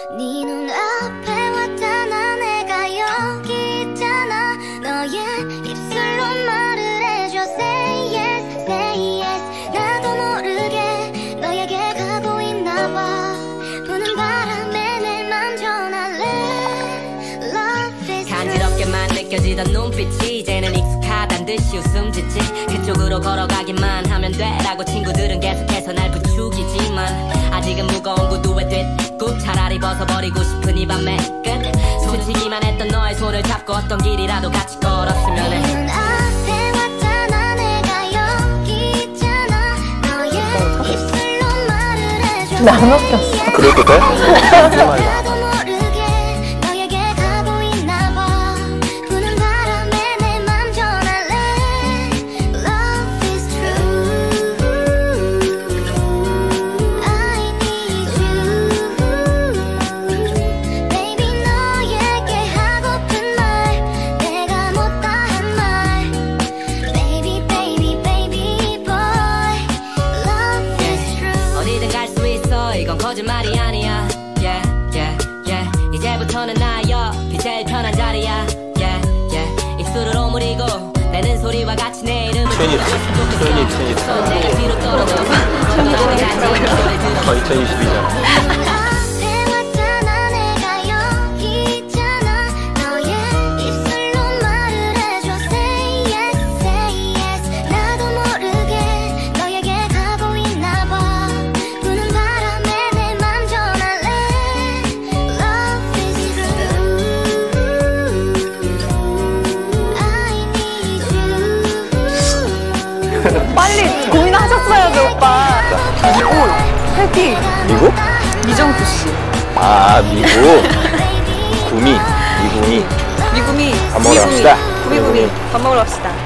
네 눈앞에 왔잖아. 내가 여기 있잖아. 너의 입술로 말을 해줘. Say yes, say yes. 나도 모르게 너에게 가고 있나봐. 부는 바람에 내 맘 전할래. Love is 간지럽게만 느껴지던 눈빛이 이제는 익숙하단 듯이 웃음 짓지. 그쪽으로 걸어가기만 하면 돼라고 친구들은 계속해서 날 부추기지만 아직은 무거운 구두에 뒷굽. 차라리 벗어버리고 싶은 이 밤의 끝. 스치기만 했던 너의 손을 잡고 어떤 길이라도 같이 걸었으면 해. 네 눈앞에 왔잖아. 내가 여기 있잖아. 너의 입술로 말을 해줘. 나 안 웃겼어. 그래도 돼? 나도 모르게 너에게 가고 있나봐. 부는 바람에 내 맘 전할래. Love is true. I need you. Baby 너에게 하고픈 말 내가 못다 한 말. Baby baby baby boy. Love is true. 어디든 갈 수 있어. 이건 거짓말이 아니야. Yeah yeah yeah. 이제부터는 나 옆이 제일 편한 자리야. Yeah yeah. 입술을 오므리고 내는 소리와 같이 내 이름을 트윈이트. 내가 뒤로 떨어져서 천천히 가지. 2022년. 앞에 왔잖아. 내가 여기 있잖아. 너의 입술로 말을 해줘. Say yes, say yes. 나도 모르게 너에게 가고 있나봐. 부는 바람에 내 맘 전할래. Love is true. I need you. 빨리 고민하셨어야지, 오빠. 미국, 해피, 미국? 미정수 씨. 아, 미국. 구미, 미국이. 미국이. 밥 먹으러 갑시다. 구미구미. 밥 먹으러 갑시다.